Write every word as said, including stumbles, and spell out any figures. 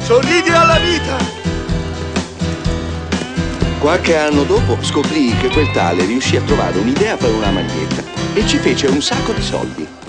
Sorridi alla vita! Qualche anno dopo scoprì che quel tale riuscì a trovare un'idea per una maglietta e ci fece un sacco di soldi.